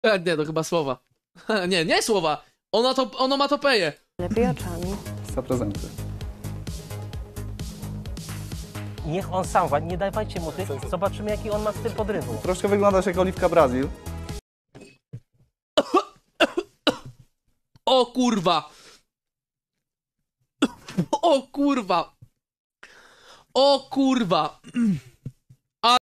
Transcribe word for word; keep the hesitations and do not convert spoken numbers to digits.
E, nie, to chyba słowa. Nie, nie słowa. Ona to, onomatopeję. Lepiej oczami. Za prezenty. Niech on sam, wa- nie dawajcie mu tych, zobaczymy jaki on ma styl podrywu. Troszkę wyglądasz jak Oliwka Brazil. O kurwa. O kurwa. O kurwa.